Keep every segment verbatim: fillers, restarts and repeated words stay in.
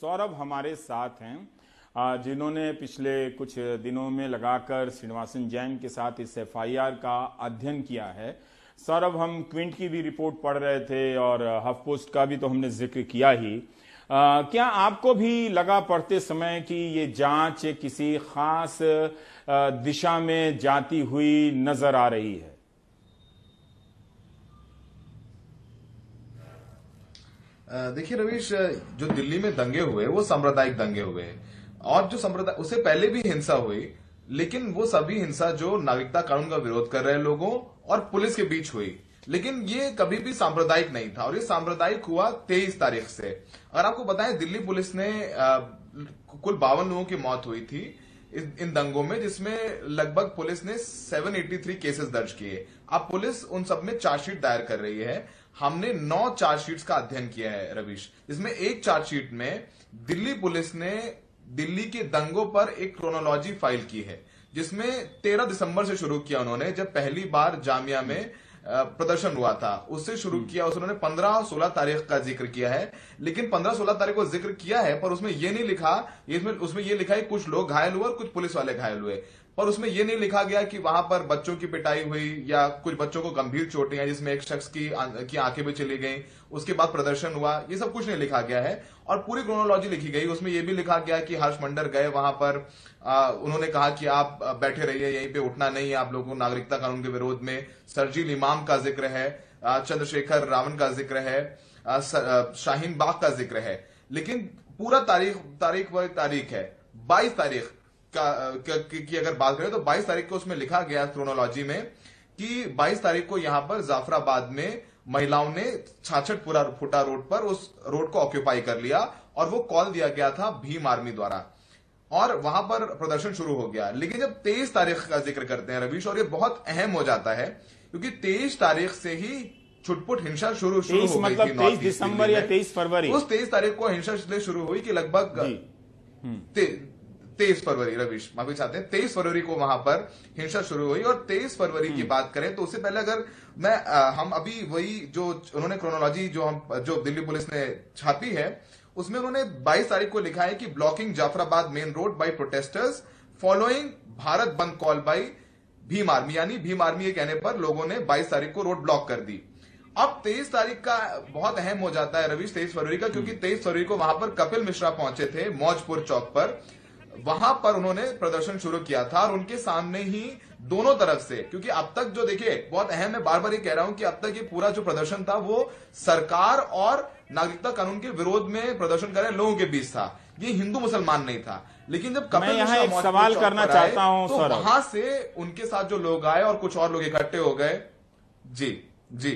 सौरभ हमारे साथ हैं, आ, जिन्होंने पिछले कुछ दिनों में लगाकर श्रीनिवासन जैन के साथ इस एफ आई आर का अध्ययन किया है। सौरभ, हम क्विंट की भी रिपोर्ट पढ़ रहे थे और हफ पोस्ट का भी तो हमने जिक्र किया ही। आ, क्या आपको भी लगा पढ़ते समय कि ये जांच किसी खास आ, दिशा में जाती हुई नजर आ रही है? देखिए रवीश, जो दिल्ली में दंगे हुए वो सांप्रदायिक दंगे हुए और जो संप्रदाय उससे पहले भी हिंसा हुई, लेकिन वो सभी हिंसा जो नागरिकता कानून का विरोध कर रहे लोगों और पुलिस के बीच हुई, लेकिन ये कभी भी सांप्रदायिक नहीं था। और ये सांप्रदायिक हुआ तेईस तारीख से। अगर आपको बताएं, दिल्ली पुलिस ने आ, कुल बावन लोगों की मौत हुई थी इन दंगों में, जिसमें लगभग पुलिस ने सात सौ तिरासी केसेस दर्ज किए। अब पुलिस उन सब में चार्जशीट दायर कर रही है। हमने नौ चार्जशीट्स का अध्ययन किया है रवीश, जिसमें एक चार्जशीट में दिल्ली पुलिस ने दिल्ली के दंगों पर एक क्रोनोलॉजी फाइल की है, जिसमें तेरह दिसंबर से शुरू किया उन्होंने, जब पहली बार जामिया में प्रदर्शन हुआ था, उससे शुरू किया। उसमें उन्होंने पंद्रह और सोलह तारीख का जिक्र किया है, लेकिन पंद्रह सोलह तारीख को जिक्र किया है, पर उसमें यह नहीं लिखा, इसमें उसमें यह लिखा है कुछ लोग घायल हुए और कुछ पुलिस वाले घायल हुए, पर उसमें यह नहीं लिखा गया कि वहां पर बच्चों की पिटाई हुई या कुछ बच्चों को गंभीर चोटें हैं, जिसमें एक शख्स की की आंखें भी चली गई, उसके बाद प्रदर्शन हुआ। ये सब कुछ नहीं लिखा गया है और पूरी क्रोनोलॉजी लिखी गई। उसमें यह भी लिखा गया कि हर्ष मंडर गए वहां पर, आ, उन्होंने कहा कि आप बैठे रहिए, यहीं पे उठना नहीं है आप लोगों को, नागरिकता कानून के विरोध में। सरजील इमाम का जिक्र है, चंद्रशेखर रावण का जिक्र है, शाहीन बाग का जिक्र है, लेकिन पूरा तारीख तारीख व तारीख है बाईस तारीख का की अगर बात करें तो बाईस तारीख को उसमें लिखा गया क्रोनोलॉजी में कि बाईस तारीख को यहां पर जाफराबाद में महिलाओं ने छाछठ पूरा फुटा रोड पर उस रोड को ऑक्यूपाई कर लिया और वो कॉल दिया गया था भीम आर्मी द्वारा और वहां पर प्रदर्शन शुरू हो गया। लेकिन जब तेईस तारीख का जिक्र करते हैं रवीश, और ये बहुत अहम हो जाता है क्योंकि तेईस तारीख से ही छुटपुट हिंसा शुरू शुरू हो गई थी। तेईस दिसंबर या तेईस फरवरी, उस तेईस तारीख को हिंसा इसलिए शुरू हुई कि लगभग तेईस फरवरी रवीश माफी चाहते हैं तेईस फरवरी को वहां पर हिंसा शुरू हुई। और तेईस फरवरी की बात करें तो उससे पहले अगर मैं आ, हम अभी वही जो उन्होंने क्रोनोलॉजी जो हम जो दिल्ली पुलिस ने छापी है, उसमें उन्होंने बाईस तारीख को लिखा है कि blocking Jafrabad main road by protesters following Bharat bandh call bye Bhim army, यानी भीम आर्मी के कहने पर लोगों ने बाईस तारीख को रोड ब्लॉक कर दी। अब तेईस तारीख का बहुत अहम हो जाता है रवीश, तेईस फरवरी का, क्योंकि तेईस फरवरी को वहां पर कपिल मिश्रा पहुंचे थे मौजपुर चौक पर। वहां पर उन्होंने प्रदर्शन शुरू किया था और उनके सामने ही दोनों तरफ से, क्योंकि अब तक जो देखिए बहुत अहम है, बार बार ये कह रहा हूं कि अब तक ये पूरा जो प्रदर्शन था वो सरकार और नागरिकता कानून के विरोध में प्रदर्शन कर रहे लोगों के बीच था, ये हिंदू मुसलमान नहीं था। लेकिन जब कपिल मैं यहाँ एक सवाल करना चाहता हूं तो वहां से उनके साथ जो लोग आए और कुछ और लोग इकट्ठे हो गए। जी जी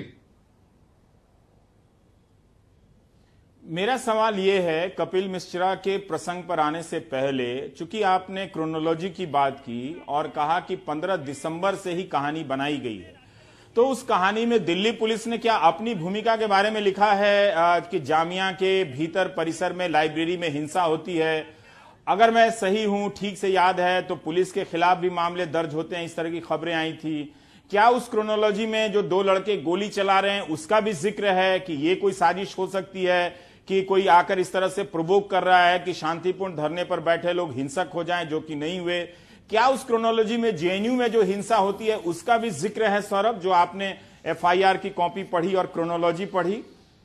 मेरा सवाल यह है, कपिल मिश्रा के प्रसंग पर आने से पहले, चूंकि आपने क्रोनोलॉजी की बात की और कहा कि पंद्रह दिसंबर से ही कहानी बनाई गई है, तो उस कहानी में दिल्ली पुलिस ने क्या अपनी भूमिका के बारे में लिखा है आ, कि जामिया के भीतर परिसर में लाइब्रेरी में हिंसा होती है? अगर मैं सही हूं, ठीक से याद है, तो पुलिस के खिलाफ भी मामले दर्ज होते हैं, इस तरह की खबरें आई थी। क्या उस क्रोनोलॉजी में जो दो लड़के गोली चला रहे हैं उसका भी जिक्र है कि ये कोई साजिश हो सकती है कि कोई आकर इस तरह से प्रोवोक कर रहा है कि शांतिपूर्ण धरने पर बैठे लोग हिंसक हो जाएं, जो कि नहीं हुए? क्या उस क्रोनोलॉजी में जे एन यू में जो हिंसा होती है उसका भी जिक्र है सौरभ, जो आपने एफ आई आर की कॉपी पढ़ी और क्रोनोलॉजी पढ़ी?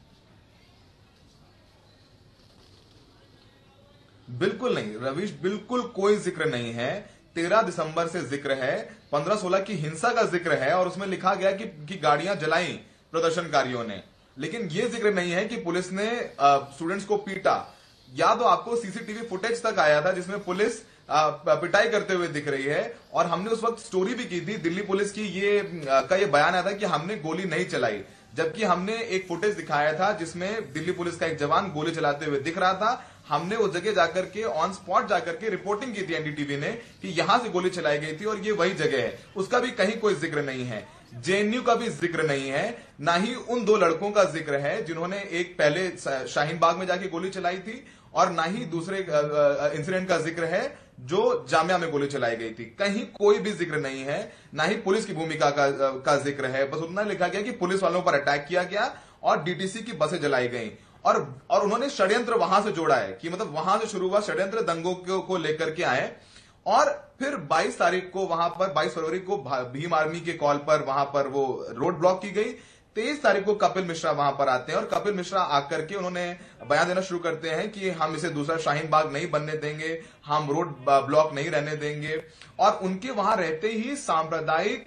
बिल्कुल नहीं रवीश, बिल्कुल कोई जिक्र नहीं है। तेरह दिसंबर से जिक्र है, पंद्रह सोलह की हिंसा का जिक्र है और उसमें लिखा गया कि, कि गाड़ियां जलाई प्रदर्शनकारियों ने, लेकिन यह जिक्र नहीं है कि पुलिस ने स्टूडेंट्स को पीटा। या तो आपको C C T V footage तक आया था जिसमें पुलिस आ, पिटाई करते हुए दिख रही है, और हमने उस वक्त स्टोरी भी की थी दिल्ली पुलिस की, ये आ, का ये बयान आया था कि हमने गोली नहीं चलाई, जबकि हमने एक फुटेज दिखाया था जिसमें दिल्ली पुलिस का एक जवान गोली चलाते हुए दिख रहा था। हमने उस जगह जाकर के ऑन स्पॉट जाकर के रिपोर्टिंग की थी एन डी टी वी ने कि यहां से गोली चलाई गई थी और ये वही जगह है। उसका भी कहीं कोई जिक्र नहीं है, जे एन यू का भी जिक्र नहीं है, ना ही उन दो लड़कों का जिक्र है जिन्होंने एक पहले शाहीन बाग में जाके गोली चलाई थी, और ना ही दूसरे इंसिडेंट का जिक्र है जो जामिया में गोली चलाई गई थी। कहीं कोई भी जिक्र नहीं है, ना ही पुलिस की भूमिका का, का जिक्र है। बस उतना लिखा गया कि पुलिस वालों पर अटैक किया गया और डी टी सी की बसें जलाई गई। और और उन्होंने षड्यंत्र वहां से जोड़ा है कि मतलब वहां से शुरू हुआ षड्यंत्र, दंगों को, को लेकर के आए और फिर बाईस तारीख को वहां पर बाईस फरवरी को भीम आर्मी के कॉल पर वहां पर वो रोड ब्लॉक की गई। तेईस तारीख को कपिल मिश्रा वहां पर आते हैं और कपिल मिश्रा आकर के उन्होंने बयान देना शुरू करते हैं कि हम इसे दूसरा शाहीन बाग नहीं बनने देंगे, हम रोड ब्लॉक नहीं रहने देंगे। और उनके वहां रहते ही सांप्रदायिक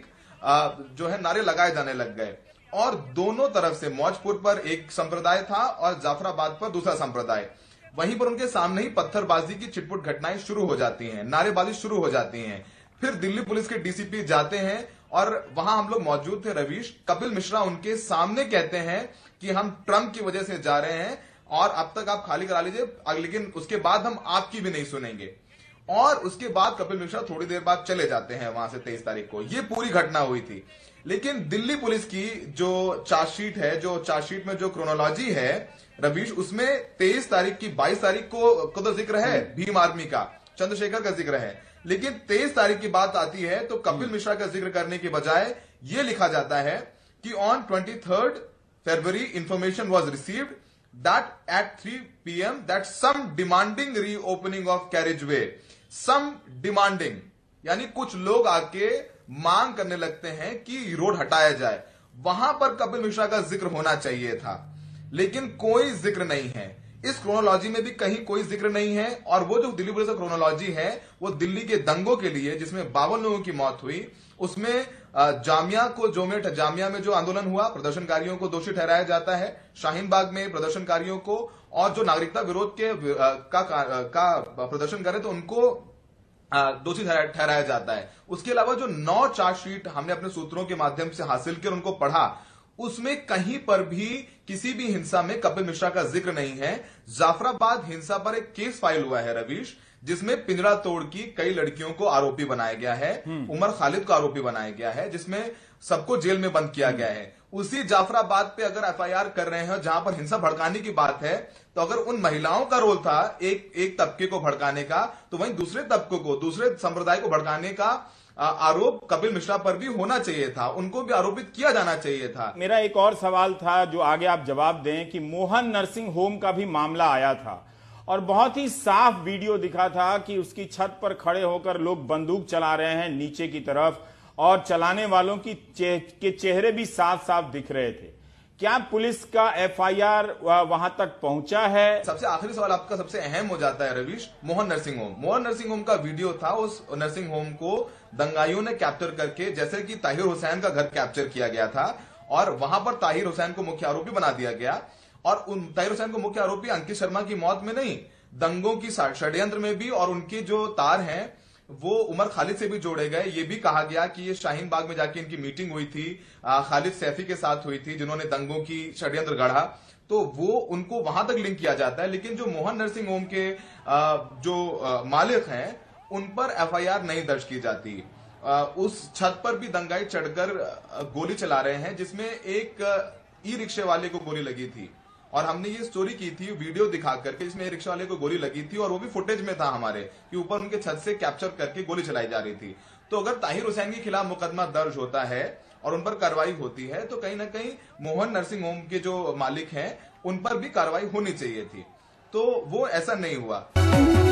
जो है नारे लगाए जाने लग गए और दोनों तरफ से मौजपुर पर एक संप्रदाय था और जाफराबाद पर दूसरा संप्रदाय, वहीं पर उनके सामने ही पत्थरबाजी की छिटपुट घटनाएं शुरू हो जाती हैं, नारेबाजी शुरू हो जाती हैं। फिर दिल्ली पुलिस के डीसीपी जाते हैं और वहां हम लोग मौजूद थे रवीश। कपिल मिश्रा उनके सामने कहते हैं कि हम ट्रंप की वजह से जा रहे हैं और अब तक आप खाली करा लीजिए, लेकिन उसके बाद हम आपकी भी नहीं सुनेंगे। और उसके बाद कपिल मिश्रा थोड़ी देर बाद चले जाते हैं वहां से। तेईस तारीख को ये पूरी घटना हुई थी। लेकिन दिल्ली पुलिस की जो चार्जशीट है, जो चार्जशीट में जो क्रोनोलॉजी है रवीश, उसमें तेईस तारीख की बाईस तारीख को, को तो जिक्र है भीम आर्मी का, चंद्रशेखर का जिक्र है, लेकिन तेईस तारीख की बात आती है तो कपिल मिश्रा का जिक्र करने के बजाय यह लिखा जाता है कि on twenty third February information was received that at three P M that some demanding reopening of carriageway, some demanding यानी कुछ लोग आके मांग करने लगते हैं कि रोड हटाया जाए। वहां पर कपिल मिश्रा का जिक्र होना चाहिए था, लेकिन कोई जिक्र नहीं है। इस क्रोनोलॉजी में भी कहीं कोई जिक्र नहीं है। और वो जो दिल्ली पुलिस का क्रोनोलॉजी है वो दिल्ली के दंगों के लिए, जिसमें बावन लोगों की मौत हुई, उसमें जामिया को जो में जामिया में जो आंदोलन हुआ, प्रदर्शनकारियों को दोषी ठहराया जाता है, शाहीन बाग में प्रदर्शनकारियों को, और जो नागरिकता विरोध के का, का, का प्रदर्शन करे तो उनको दोषी ठहराया जाता है। उसके अलावा जो नौ चार्जशीट हमने अपने सूत्रों के माध्यम से हासिल कर उनको पढ़ा, उसमें कहीं पर भी किसी भी हिंसा में कपिल मिश्रा का जिक्र नहीं है। जाफराबाद हिंसा पर एक केस फाइल हुआ है रवीश, जिसमें पिंजरा तोड़ की कई लड़कियों को आरोपी बनाया गया है, उमर खालिद को आरोपी बनाया गया है, जिसमें सबको जेल में बंद किया गया है। उसी जाफराबाद पे अगर एफ आई आर कर रहे हैं जहां पर हिंसा भड़काने की बात है, तो अगर उन महिलाओं का रोल था एक एक तबके को भड़काने का, तो वहीं दूसरे तबकों को, दूसरे संप्रदाय को भड़काने का आरोप कपिल मिश्रा पर भी होना चाहिए था, उनको भी आरोपित किया जाना चाहिए था। मेरा एक और सवाल था जो आगे आप जवाब दें कि मोहन नर्सिंग होम का भी मामला आया था और बहुत ही साफ वीडियो दिखा था कि उसकी छत पर खड़े होकर लोग बंदूक चला रहे हैं नीचे की तरफ और चलाने वालों की चे, के चेहरे भी साफ साफ दिख रहे थे। क्या पुलिस का एफ आई आर वहां तक पहुंचा है? सबसे आखिरी सवाल आपका सबसे अहम हो जाता है Ravish, Mohan nursing home. Mohan nursing home का वीडियो था, उस नर्सिंग होम को दंगाइयों ने कैप्चर करके, जैसे कि ताहिर हुसैन का घर कैप्चर किया गया था और वहां पर ताहिर हुसैन को मुख्य आरोपी बना दिया गया। और उन ताहिर हुसैन को मुख्य आरोपी अंकित शर्मा की मौत में नहीं, दंगों की षड्यंत्र में भी, और उनके जो तार हैं वो उमर खालिद से भी जोड़े गए। ये भी कहा गया कि ये शाहीन बाग में जाके इनकी मीटिंग हुई थी, खालिद सैफी के साथ हुई थी, जिन्होंने दंगों की षड्यंत्र गढ़ा, तो वो उनको वहां तक लिंक किया जाता है। लेकिन जो मोहन नर्सिंग होम के जो मालिक हैं उन पर एफ आई आर नहीं दर्ज की जाती। उस छत पर भी दंगाई चढ़कर गोली चला रहे हैं, जिसमें एक ई रिक्शे वाले को गोली लगी थी और हमने ये स्टोरी की थी वीडियो दिखा करके, इसमें रिक्शा वाले को गोली लगी थी और वो भी फुटेज में था हमारे कि ऊपर उनके छत से कैप्चर करके गोली चलाई जा रही थी। तो अगर ताहिर हुसैन के खिलाफ मुकदमा दर्ज होता है और उन पर कार्रवाई होती है तो कहीं ना कहीं मोहन नर्सिंग होम के जो मालिक हैं उन पर भी कार्रवाई होनी चाहिए थी, तो वो ऐसा नहीं हुआ।